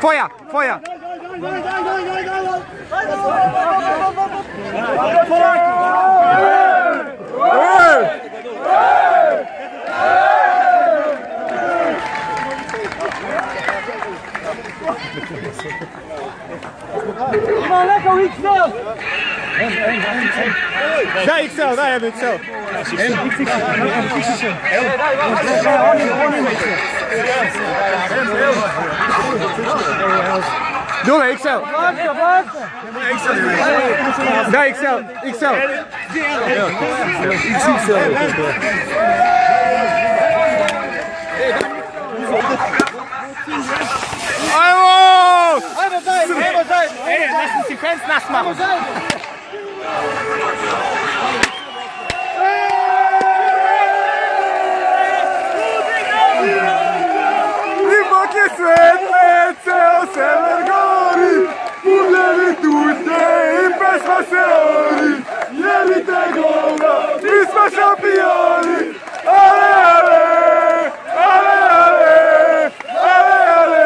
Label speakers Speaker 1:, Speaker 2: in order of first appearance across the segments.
Speaker 1: Tvoja, tvoja.
Speaker 2: Ima neka u XL!
Speaker 1: Daj XL, daj jednu XL. Dule, XL. Daj XL, XL. Ajmo!
Speaker 2: Ajmo zajedno!
Speaker 1: Lass uns die Fans nass machen. Ipak je svet, ceo sever gori, puljevi tuđe i pesma se ori, jelite gola, mi smo šampioni, ale, ale, ale, ale, ale,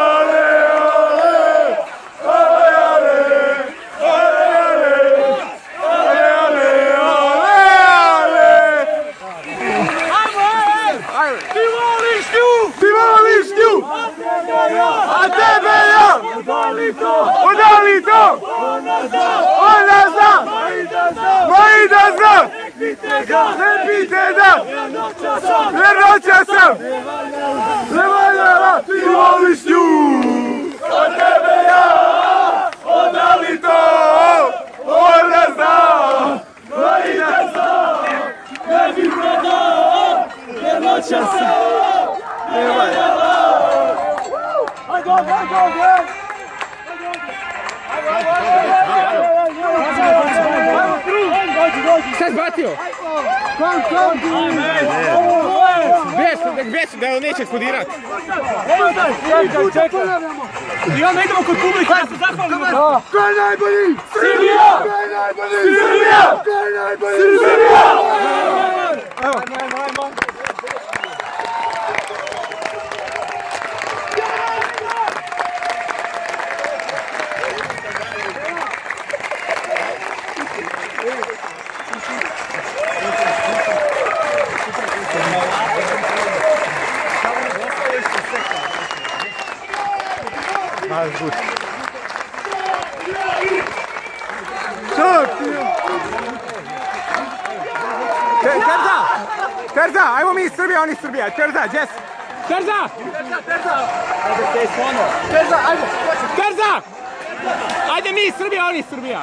Speaker 1: a tebe ja! Udali to! Ona zna! Ma i da zna! Ne pite da! Vjernoća sam! Ne valjala! Ti voliš nju! A tebe ja! Udali to! Ona zna! Ma i da zna! Ne pite da! Vjernoća sam! Ne valjala! Go, go, go, go! Šta je zbatio? Gdje da on neće eksplodirat? I onda idemo kod publika da se zahvalimo. Ko je najbolji? Srbija! Ko je najbolji? Srbija! Ko je najbolji? Srbija! Evo. Alles gut. Terza, ajmo mi iz Srbije, oni iz Srbije. Terza, Jess. Terza! Terza! Ajde mi iz Srbije, oni iz Srbija.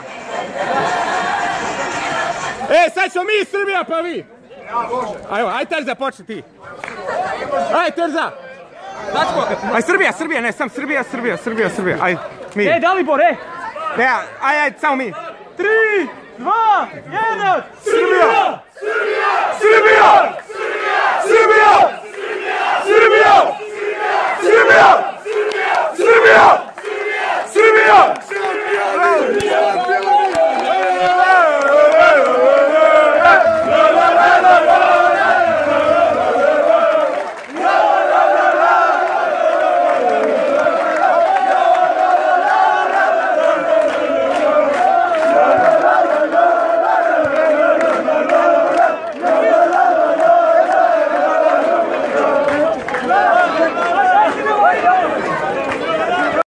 Speaker 1: Sad ćemo mi iz Srbija, pa vi. Ajmo, aj Terza, počni ti. Aj Terza! Aj Srbija, ne, sam Srbija, aj, mi.
Speaker 2: Dalibor,
Speaker 1: Ne, aj, samo mi.
Speaker 2: 3, 2, 1,